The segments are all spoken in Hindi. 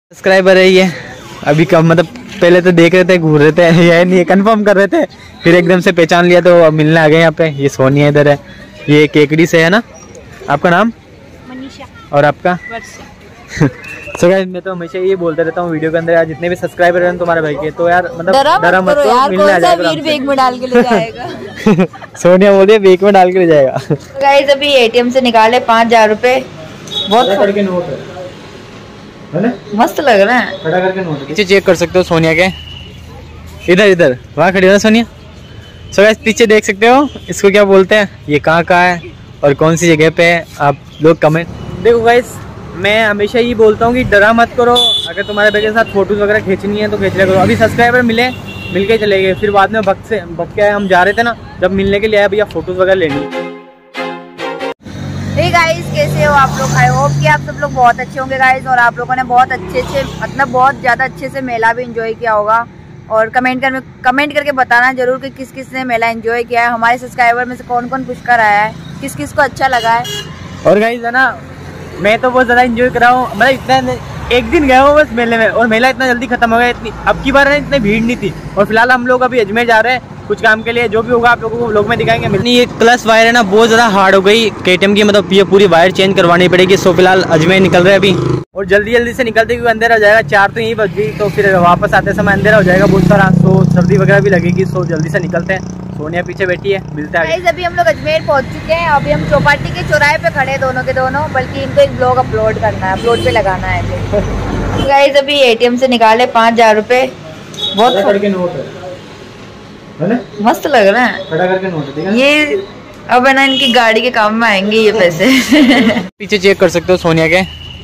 सब्सक्राइबर है ये अभी कम, मतलब पहले तो देख रहे थे, घूर रहे थे, ये नहीं कंफर्म कर रहे थे, फिर एकदम से पहचान लिया तो मिलने आ गए यहाँ पे। ये सोनिया इधर है, ये केकड़ी से है ना। आपका नाम? मनीषा। और आपका? सो गाइस मैं तो हमेशा ये बोलता रहता हूँ वीडियो के अंदर, यार जितने भी सब्सक्राइबर हैं तुम्हारे भाई के, तो यार मतलब डरा मत करो, मिलने आ जाएगा। वीर बैग में डाल के ले जाएगा। सोनिया बोल रही है बैग में डाल के ले जाएगा। तो गाइस अभी एटीएम से निकाले 5000 रुपए, बहुत करके नोट है ना? मस्त लग रहा है। खड़ा करके नोट पीछे चेक कर सकते हो सोनिया के, इधर वहाँ खड़ी हो ना सोनिया। सो गाइस पीछे देख सकते हो, इसको क्या बोलते हैं, ये कहाँ का है और कौन सी जगह पे है, आप लोग कमेंट। देखो गाइस मैं हमेशा ये बोलता हूँ कि डरा मत करो, अगर तुम्हारे भाई के साथ फोटोज वगैरह खींचनी है तो खींच लिया करो। अभी सब्सक्राइबर मिल के चले गए, फिर बाद में भक्त के हम जा रहे थे ना, जब मिलने के लिए आया भैया फोटोज वगैरह लेनी। हे गाइस कैसे हो आप लोग? आई होप कि आप सब लोग बहुत अच्छे होंगे गाइस, और आप लोगों ने बहुत अच्छे से मतलब बहुत ज़्यादा अच्छे से मेला भी एंजॉय किया होगा। और कमेंट करके बताना जरूर कि किस किस ने मेला एंजॉय किया है। हमारे सब्सक्राइबर में से कौन कौन पुष्कर आया है, किस किस को अच्छा लगा है। और गाइस है ना, मैं तो बहुत ज़्यादा एंजॉय कर रहा हूँ, मतलब इतना एक दिन गया हूँ बस मेले में, और मेला इतना जल्दी खत्म हो गया। इतनी अब की बार है इतनी भीड़ नहीं थी। और फिलहाल हम लोग अभी अजमेर जा रहे हैं कुछ काम के लिए, जो भी होगा आप लोगों को व्लॉग में दिखाएंगे। ये प्लस वायर है ना बहुत ज़्यादा हार्ड हो गई केटीएम की, मतलब ये पूरी वायर चेंज करवानी पड़ेगी। सो फिलहाल अजमेर निकल रहे हैं अभी, और जल्दी से निकलते क्योंकि अंधेरा हो जाएगा। 4 तो यही बज गई, तो फिर वापस आते समय अंधेरा हो जाएगा बहुत सारा, तो सर्दी वगैरह भी लगेगी। सो जल्दी से निकलते हैं। सोनिया पीछे बैठी है, मिलते हैं। अभी हम लोग अजमेर पहुंच चुके हैं। अभी हम चौपाटी के चौराहे पे खड़े हैं दोनों के दोनों, बल्कि इनको एक ब्लॉग अपलोड करना है, अपलोड पे लगाना है। गाइस अभी एटीएम से निकाले 5000 रुपए, बहुत करके नोट है ना? मस्त लग रहा है। खड़ा करके नोट है ये अब है ना इनकी गाड़ी के काम में आएंगे ये पैसे। पीछे चेक कर सकते हो सोनिया के,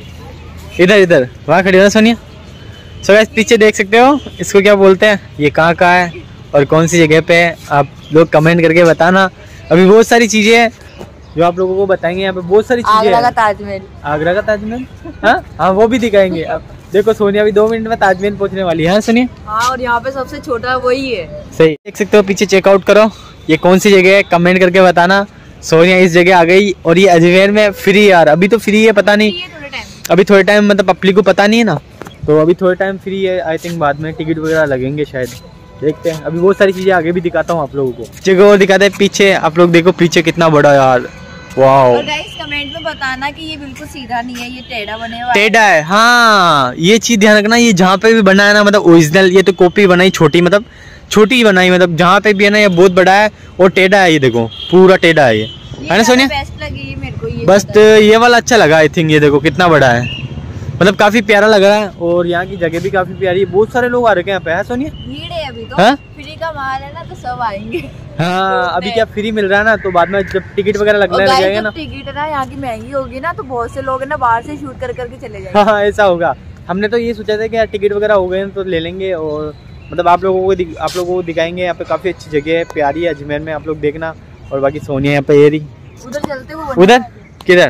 इधर वहाँ खड़ी हो ना सोनिया। सो गाइस पीछे देख सकते हो, इसको क्या बोलते हैं, ये कहाँ का है और कौन सी जगह पे है, आप लोग कमेंट करके बताना। अभी बहुत सारी चीजें हैं जो आप लोगों को बताएंगे, यहाँ पे बहुत सारी चीजें। आगरा का ताजमहल। आगरा का ताजमहल, हाँ वो भी दिखाएंगे। अब देखो सोनिया भी 2 मिनट में ताजमहल पहुंचने वाली है। सोनिया हाँ, और यहाँ पे सबसे छोटा वही है। सही देख सकते हो, पीछे चेकआउट करो, ये कौन सी जगह है कमेंट करके बताना। सोनिया इस जगह आ गई, और ये अजमेर में फ्री। यार अभी तो फ्री है, पता नहीं अभी थोड़े टाइम, मतलब पब्लिक को पता नहीं है ना, तो अभी थोड़े टाइम फ्री है। आई थिंक बाद में टिकट वगैरह लगेंगे शायद, देखते हैं। अभी बहुत सारी चीजें आगे भी दिखाता हूँ आप लोगों को, जगह और दिखाते हैं। पीछे आप लोग देखो, पीछे कितना बड़ा यार, वाओ। और गाइस कमेंट में बताना कि ये बिल्कुल सीधा नहीं है, ये टेढ़ा बने हुआ है। टेढ़ा है, हाँ ये चीज ध्यान रखना। ये जहाँ पे भी बना है ना, मतलब ओरिजिनल, ये तो कॉपी बनाई छोटी, मतलब छोटी बनाई, मतलब जहाँ पे भी है ना ये बहुत बड़ा है और टेढ़ा है। ये देखो पूरा टेढ़ा है, ये है ना सोनिया? बेस्ट लगी मेरे को ये, बस ये वाला अच्छा लगा आई थिंक। ये देखो कितना बड़ा है, मतलब काफी प्यारा लग रहा है, और यहाँ की जगह भी काफी प्यारी है। बहुत सारे लोग आ रखे हैं यहाँ पे, है सोनिया? भीड़ है अभी तो, हाँ? फ्री का माल है ना, तो सब आएंगे। हाँ अभी क्या फ्री मिल रहा है ना, तो बाद में जब टिकट वगैरह लगने लग जाएगा ना, टिकट है ना यहाँ की महंगी होगी ना, तो बहुत से लोग है ना बाहर से शूट करके चले जाएंगे। हाँ ऐसा होगा। हमने तो ये सोचा था कि यार टिकट वगैरह हो गए तो ले लेंगे, और मतलब आप लोगों को दिखाएंगे। यहाँ पे काफी अच्छी जगह है, प्यारी है अजमेर में, आप लोग देखना। और बाकी सोनिया यहाँ पे एरी उधर चलते हुए, उधर किधर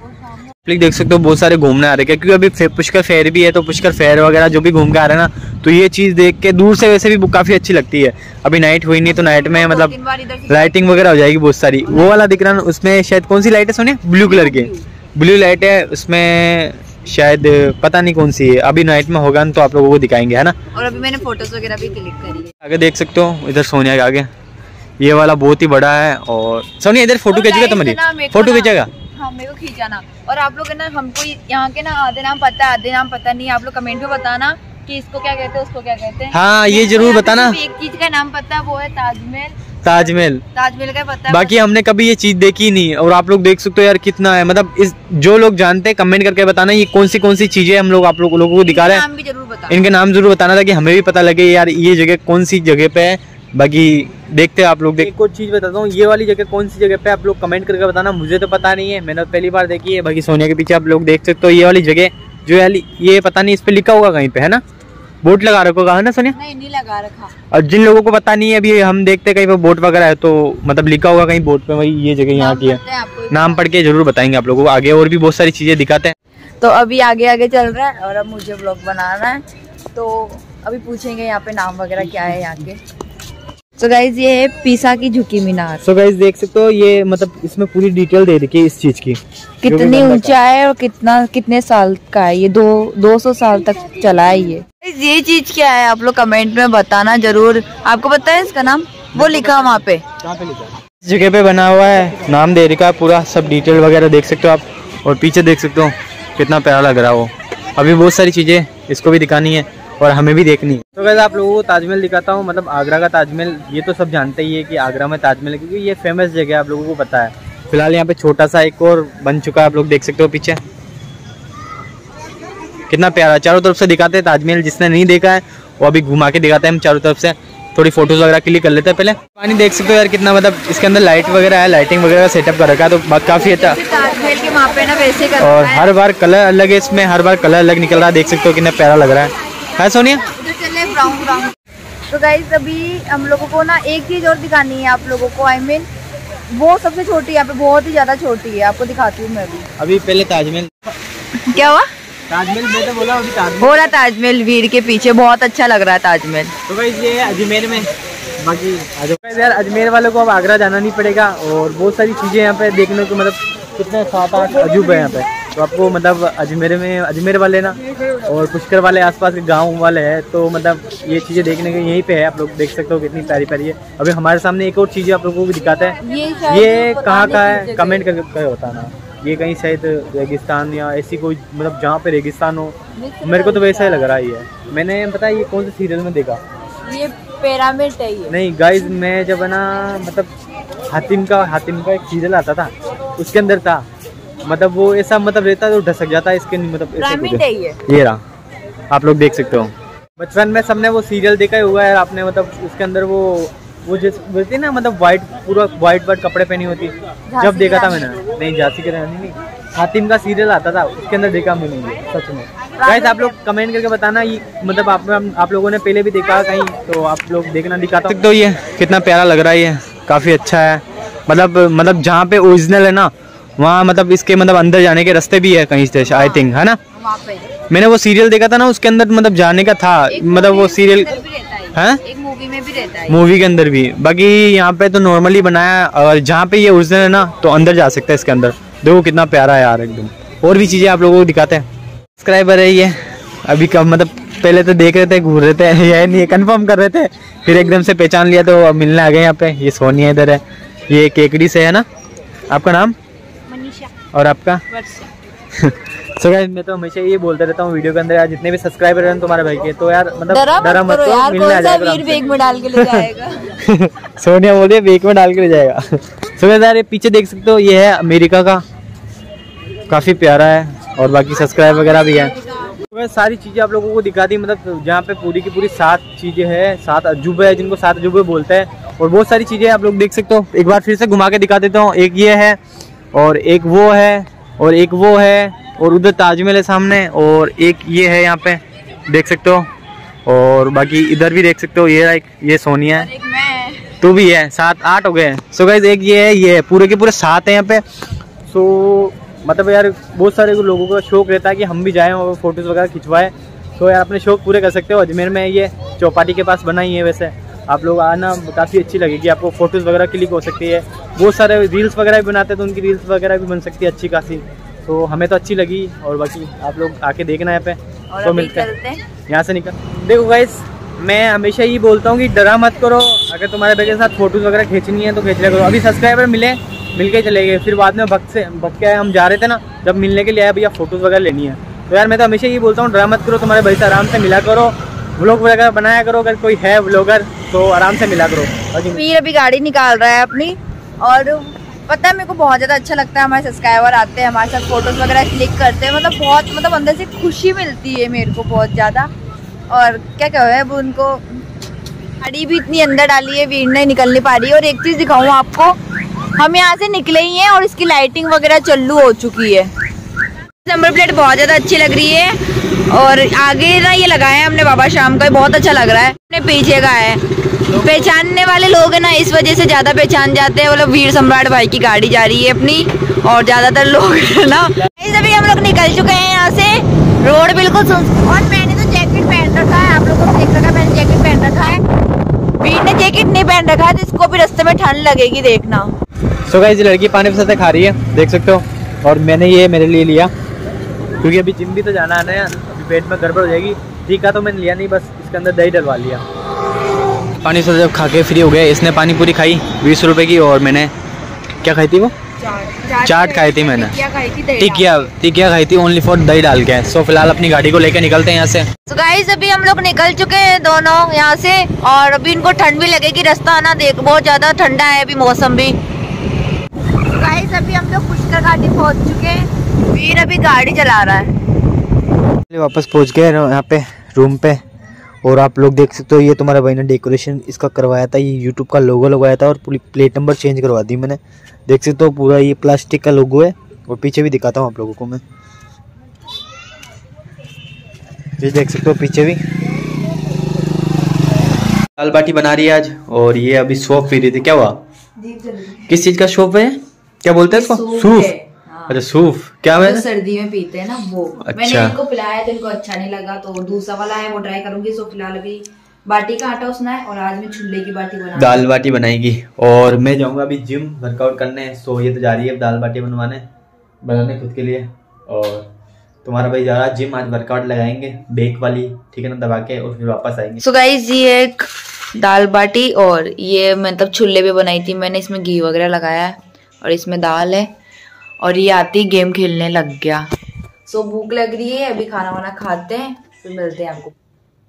देख सकते हो, बहुत सारे घूमने आ रहे हैं, क्योंकि अभी पुष्कर फेयर भी है, तो पुष्कर फेयर वगैरह जो भी घूम के आ रहे हैं ना, तो ये चीज देख के दूर से वैसे भी काफी अच्छी लगती है। अभी नाइट हुई नहीं, तो नाइट में मतलब लाइटिंग वगैरह हो जाएगी बहुत सारी। वो वाला दिख रहा है उसमें, शायद कौन सी लाइट है सोनिया? ब्लू कलर की ब्लू लाइट है उसमें, शायद पता नहीं कौन सी है। अभी नाइट में होगा तो आप लोगों को दिखाएंगे, है ना? और अभी मैंने फोटोज वगैरह भी क्लिक करी है। आगे देख सकते हो, इधर सोनिया के आगे ये वाला बहुत ही बड़ा है। और सोनिया इधर फोटो खींचेगा तुम्हारी, फोटो खींचेगा? हाँ मेरे को खींचाना। और आप लोग है ना, हमको यहाँ के ना आधे नाम पता है, आधे नाम पता नहीं। आप लोग कमेंट में बताना कि इसको क्या कहते हैं, उसको क्या कहते हैं। हाँ ये जरूर बताना। एक चीज का नाम पता है, वो है ताजमहल का पता है, बाकी हमने कभी ये चीज देखी नहीं। और आप लोग देख सकते हो यार कितना है, मतलब इस जो लोग जानते हैं कमेंट करके बताना ये कौन सी चीजें हम लोग आप लोगों को दिखा रहे हैं। इनके नाम जरूर बताना, ताकि हमें भी पता लगे यार ये जगह कौन सी जगह पे है। बाकी देखते हैं आप लोग। एक और चीज बताता हूँ, ये वाली जगह कौन सी जगह पे आप लोग कमेंट करके बताना, मुझे तो पता नहीं है, मैंने पहली बार देखी है। बाकी सोनिया के पीछे आप लोग देख सकते हो, ये वाली जगह जो है, ये पता नहीं इस पे लिखा होगा कहीं पे, है ना? बोर्ड लगा रखा है ना सोनिया? नहीं लगा रखा। और जिन लोगों को पता नहीं है, अभी हम देखते कहीं पे बोर्ड वगैरह है, तो मतलब लिखा होगा कहीं बोर्ड पे, वही ये जगह यहाँ की है। नाम पढ़ के जरूर बताएंगे आप लोगों को आगे, और भी बहुत सारी चीजें दिखाते हैं। तो अभी आगे चल रहा है, और अब मुझे व्लॉग बनाना है, तो अभी पूछेंगे यहाँ पे नाम वगैरह क्या है यहाँ के। सो गाइज ये है पीसा की झुकी मीनार। सो गाइज देख सकते हो, ये मतलब इसमें पूरी डिटेल दे रखी है इस चीज की, कितनी ऊंचा है और कितने साल का है ये। 200 साल तक चला है ये चीज क्या है आप लोग कमेंट में बताना जरूर। आपको पता है इसका नाम? वो लिखा वहाँ पे, कहाँ पे लिखा? इस जगह पे बना हुआ है, नाम दे रखा है पूरा, सब डिटेल वगैरह देख सकते हो आप। और पीछे देख सकते हो कितना प्यारा लग रहा है वो। अभी बहुत सारी चीजें इसको भी दिखानी है और हमें भी देखनी है। तो वैसे आप लोगों को ताजमहल दिखाता हूँ, मतलब आगरा का ताजमहल। ये तो सब जानते ही है कि आगरा में ताजमहल है, क्योंकि ये फेमस जगह है, आप लोगों को पता है। फिलहाल यहाँ पे छोटा सा एक और बन चुका है, आप लोग देख सकते हो पीछे कितना प्यारा। चारों तरफ से दिखाते हैं ताजमहल, जिसने नहीं देखा है वो अभी घुमा के दिखाते हैं हम चारों तरफ से। थोड़ी फोटोज वगैरह क्लिक कर लेते हैं पहले। पानी देख सकते हो यार कितना, मतलब इसके अंदर लाइट वगैरह है, लाइटिंग वगैरह सेटअप कर रखा है, तो काफी अच्छा। ताजमहल के वहाँ पे ना वैसे करता और है। हर बार कलर अलग है इसमें, हर बार कलर अलग निकल रहा है, देख सकते हो कितना प्यारा लग रहा है सोनिया। तो गाइस अभी हम लोगों को ना एक चीज और दिखानी है आप लोगों को। I mean, वो सबसे छोटी यहाँ पे बहुत ही ज्यादा छोटी है, आपको दिखाती हूँ मैं अभी पहले ताजमहल। क्या हुआ? ताजमहल मैं तो बोला अभी ताजमहल हो रहा, ताजमहल वीर के पीछे बहुत अच्छा लग रहा है ताजमहल। तो भाई ये अजमेर में, बाकी यार अजमेर वालों को अब आगरा जाना नहीं पड़ेगा। और बहुत सारी चीजें यहाँ पे देखने को, मतलब कितने 7-8 अजूबा है यहाँ पे, तो आपको मतलब अजमेर वाले ना और पुष्कर वाले आसपास के गांव वाले हैं, तो मतलब ये चीजें देखने के यहीं पे है। आप लोग देख सकते हो कितनी प्यारी प्यारी है। अभी हमारे सामने एक और चीज़ आप लोगों को दिखाते हैं, ये कहाँ का है कमेंट करके बताना। ये कहीं शायद रेगिस्तान या ऐसी कोई, मतलब जहाँ पे रेगिस्तान हो, मेरे को तो वैसा ही लग रहा है। ये मैंने पता है ये कौन से सीरियल में देखा, ये पिरामिड है ये। नहीं गाइज, मैं जब है ना मतलब हातिम का एक सीरियल आता था, उसके अंदर था, मतलब वो ऐसा मतलब रहता है तो ढसक जाता है इसके, मतलब पिरामिड है ये रहा, आप लोग देख सकते हो। बचपन में सबने वो सीरियल देखा ही हुआ है आपने, मतलब उसके अंदर वो जैसे बोलती ना, मतलब पूरा व्हाइट कपड़े पहनी होती, जब देखा था मैंने। नहीं झांसी की रानी नहीं, हातिम का सीरियल आता था, उसके अंदर देखा मैंने ये सच में। गाइस आप लोग कमेंट करके बताना, ये मतलब आप लोगों ने पहले भी देखा कहीं, तो आप लोग देखना दिखाता हूं। तो ये कितना प्यारा लग रहा है, ये काफी अच्छा है। मतलब जहाँ पे ओरिजिनल है ना, वहाँ मतलब इसके मतलब अंदर जाने के रास्ते भी है कहीं से, आई थिंक, है ना। मैंने वो सीरियल देखा था ना, उसके अंदर मतलब जाने का था, मतलब वो सीरियल है, एक मूवी में भी रहता है, मूवी के अंदर भी। बाकी यहाँ पे तो नॉर्मली बनाया, और जहाँ पे ये ओरिजिनल है ना, तो अंदर जा सकता है इसके अंदर। देखो कितना प्यारा है यार एकदम। और भी चीजें आप लोगों को दिखाते हैं। सब्सक्राइबर है ये, अभी कब मतलब पहले तो देख रहे थे, घूर रहे थे, ये नहीं कंफर्म कर रहे थे, फिर एकदम से पहचान लिया तो अब मिलने आ गए यहाँ पे। ये सोनिया इधर है, ये केकड़ी से है ना। आपका नाम? मनीषा। और आपका? सो गाइस मैं तो हमेशा ये बोलता रहता हूँ वीडियो के अंदर, यार जितने भी सब्सक्राइबर हैं तुम्हारे भाई के, तो यार मतलब डरा मत करो, मिलने आ जाएगा। वीर बैग में डाल के ले जाएगा। सोनिया बोल रही है बैग में डाल के ले जाएगा। सो गाइस यार ये पीछे देख सकते हो, ये है अमेरिका का, काफी प्यारा है, और बाकी सब्सक्राइब वगैरह भी है। तो सारी चीजें आप लोगों को दिखा दी, मतलब जहाँ पे पूरी की पूरी 7 चीजें हैं, 7 अजूबे है, जिनको 7 अजूबे बोलते हैं। और बहुत सारी चीजें आप लोग देख सकते हो। एक बार फिर से घुमा के दिखा देता हूँ। एक ये है, और एक वो है, और एक वो है, और उधर ताजमहल है सामने, और एक ये है यहाँ पे देख सकते हो, और बाकी इधर भी देख सकते हो। ये सोनिया है, तू भी है, 7-8 हो गए। सो गाइस एक ये है, पूरे के पूरे 7 है यहाँ पे। सो मतलब यार बहुत सारे लोगों का शौक रहता है कि हम भी जाएं और फोटोज़ वगैरह खिंचवाएं, तो यार अपने शौक पूरे कर सकते हो। अजमेर में ये चौपाटी के पास बनाई है, वैसे आप लोग आना, काफ़ी अच्छी लगेगी आपको, फोटोज़ वगैरह क्लिक हो सकती है। बहुत सारे रील्स वगैरह भी बनाते हैं, तो उनकी रील्स वगैरह भी बन सकती है अच्छी खासी। तो हमें तो अच्छी लगी, और बाकी आप लोग आके देखना यहाँ पे। तो मिलते हैं यहाँ से निकल। देखो गाइस मैं हमेशा यही बोलता हूँ कि डरा मत करो, अगर तुम्हारे बच्चे के साथ फोटोज़ वगैरह खींचनी है तो खींच लिया करो। अभी सब्सक्राइबर मिल के चले गए, फिर बाद में भक्त के हम जा रहे थे ना, जब मिलने के लिए आया भैया फोटोज़ वगैरह लेनी है। तो यार मैं तो हमेशा यही बोलता हूँ, डरा मत करो, तुम्हारे भाई से आराम से मिला करो, व्लॉग वगैरह बनाया करो। अगर कोई है व्लॉगर तो आराम से मिला करो। वीर अभी गाड़ी निकाल रहा है अपनी, और पता है मेरे को बहुत ज़्यादा अच्छा लगता है, हमारे सब्सक्राइबर आते हैं, हमारे साथ फोटोज़ वगैरह क्लिक करते हैं, मतलब बहुत मतलब अंदर से खुशी मिलती है मेरे को बहुत ज़्यादा। और क्या क्या है वो, उनको गाड़ी भी इतनी अंदर डाली है, वीर नहीं निकल नहीं पा रही है। और एक चीज़ दिखाऊँ आपको, हम यहाँ से निकले ही हैं और इसकी लाइटिंग वगैरह चालू हो चुकी है। नंबर प्लेट बहुत ज़्यादा अच्छी लग रही है, और आगे ना ये लगाया है हमने बाबा शाम का, बहुत अच्छा लग रहा है। अपने पीछे का है, पहचानने वाले लोग हैं ना, इस वजह से ज़्यादा पहचान जाते हैं। मतलब वीर सम्राट भाई की गाड़ी जा रही है अपनी, और ज़्यादातर लोग है ना। अभी हम लोग निकल चुके हैं यहाँ से, रोड बिल्कुल सुन। और मैंने तो जैकेट पहन रखा है, आप लोगों को देख रखा है, मैंने जैकेट पहन रखा है। वीर ने जैकेट नहीं पहन रखा है तो इसको भी रास्ते में ठंड लगेगी, देखना। सो गाइस, लड़की पानी के साथ खा रही है, देख सकते हो। और मैंने ये मेरे लिए लिया क्योंकि अभी जिम भी तो जाना है ना, अभी पेट में गड़बड़ हो जाएगी। ठीक है, तो मैंने लिया नहीं, बस इसके अंदर दही डलवा लिया। पानी से जब खा के फ्री हो गए, इसने पानी पूरी खाई 20 रुपए की, और मैंने क्या खाई थी, वो चाट खाई थी मैंने, टिकिया खाई थी ओनली फॉर दही डाल के। सो फिलहाल अपनी गाड़ी को लेके निकलते हैं यहाँ से। तो गाइस अभी हम लोग निकल चुके हैं दोनों यहाँ से, और अभी इनको ठंड भी लगेगी, रास्ता आना देख बहुत ज्यादा ठंडा है अभी मौसम भी। तो गाइस अभी हम लोग पुष्कर घाटी पहुँच चुके हैं, वीर अभी गाड़ी चला रहा है। वापस पहुँच गए यहाँ पे रूम पे, और आप लोग देख सकते हो ये तुम्हारे भाई ने डेकोरेशन इसका करवाया था, ये यूट्यूब का लोगो लगवाया था और पूरी प्लेट नंबर चेंज करवा दी मैंने। देख सकते हो पूरा ये प्लास्टिक का लोगो है, और पीछे भी दिखाता हूँ आप लोगों को मैं, ये देख सकते हो पीछे भी। दाल बाटी बना रही है आज, और ये अभी शॉप पी रही थी। क्या हुआ, किस चीज का शॉप है, क्या बोलते हैं इसको, सूफ? अच्छा सूफ, क्या है, सर्दी में पीते हैं ना वो। अच्छा। मैंने इनको पिलाया तो इनको अच्छा नहीं लगा, तो दूसरा वाला है वो ट्राई करूंगी। सो फिलहाल अभी बाटी का आटा उसना है, और आज मैं छोले की बाटी बना, दाल बाटी बनाएगी। और मैं जाऊंगा अभी जिम वर्कआउट करने। सो ये तो जा रही है दाल बाटी बनाने खुद के लिए, और तुम्हारा भाई जा रहा है जिम, आज वर्कआउट लगाएंगे बेक वाली, ठीक है ना, दबा के, और फिर वापस आएंगे। सो गाइस ये एक दाल बाटी, और ये मतलब छोले भी बनाई थी मैंने, इसमें घी वगैरह लगाया है, और इसमें दाल है, और ये आती गेम खेलने लग गया। सो भूख लग रही है, अभी खाना वाना खाते हैं, फिर मिलते हैं आपको।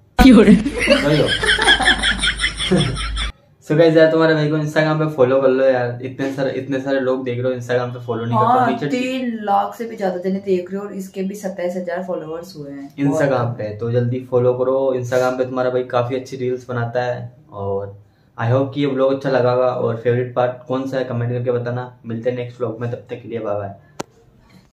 सो गाइस यार तुम्हारे भाई को इंस्टाग्राम पे फॉलो कर लो यार, इतने सारे लोग देख रहे हो, इंस्टाग्राम पे फॉलो नहीं करते। 3 लाख से भी ज्यादा जने देख रहे हो, और इसके भी 27,000 फॉलोअर्स हुए हैं इंस्टाग्राम पे, तो जल्दी फॉलो करो। इंस्टाग्राम पे तुम्हारा भाई काफी अच्छी रील्स बनाता है, और आई होप कि ये व्लॉग अच्छा लगा होगा, और फेवरेट पार्ट कौन सा है कमेंट करके बताना। मिलते हैं नेक्स्ट व्लॉग में, तब तक के लिए बाय बाय।